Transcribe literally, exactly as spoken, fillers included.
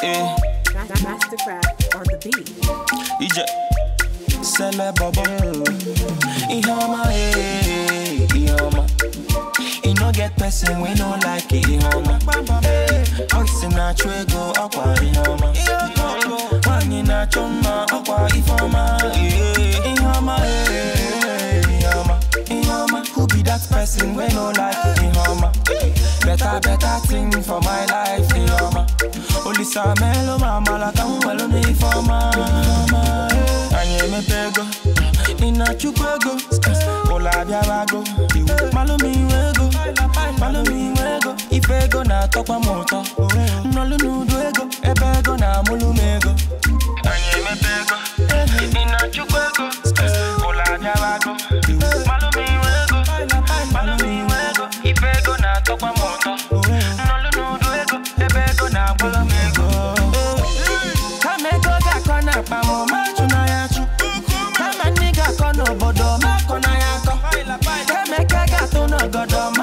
eh. Mastercraft on the beat. Ije, Sele Bobo. Ihama, eh, Ihama. You no get person we no like it, Ihama. Oxy na chwego, akwa Ihama. Wani na choma, akwa Ifama. Ihama, eh, Ihama. Ihama. Who be that person we no like it, Ihama? Better, better thing for my life, Ihama. Only Samelo, mama, like I'm well on the Ifama. Anye me pego, ina chukwego. Ola biabago, malo mi wego, malo mi wego. Ifego na tokwa moto, nolu nudu ego, ebego na mulu mego. Anye me pego, ina chukwego. Ola biabago, malo mi wego, malo mi wego. Ifego na tokwa moto, nolu nudu ego, ebego na mulu mego. Kamego ga kona pamo machu na yachu. Kama niga kono bodo ma kona yako. Kame kaga to no godo